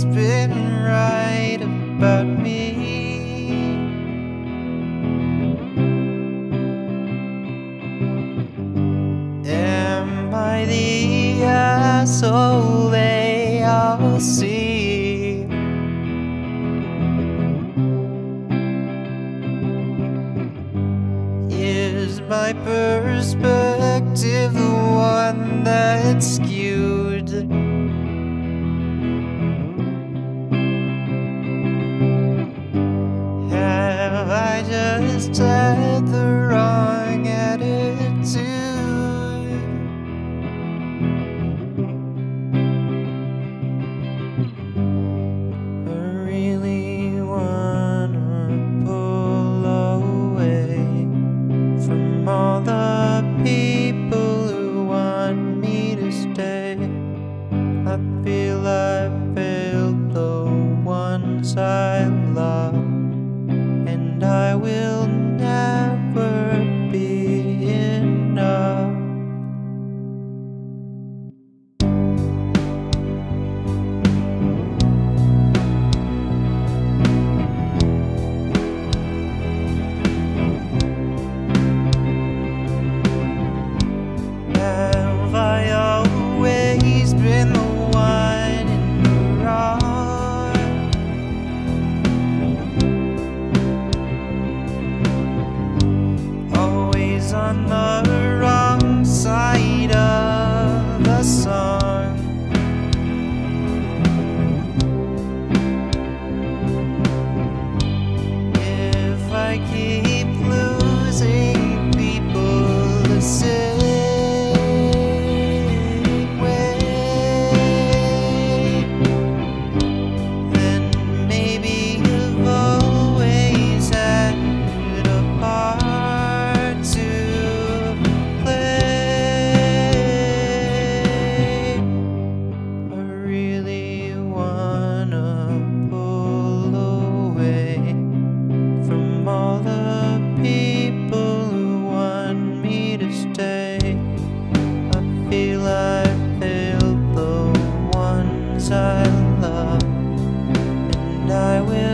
always been right about me. Am I the asshole they all see? Is my perspective the one that's skewed? Have I just had the wrong attitude? I really wanna pull away from all the people who want me to stay. I feel I failed the ones I love, and I will never be enough. Have I always been the one in the wrong? Always on the wrong side of the song. If I keep losing people the same way, then maybe you've always had a part to play. I really wanna pull away from all the people who want me to stay. I feel I failed the ones I love, and I will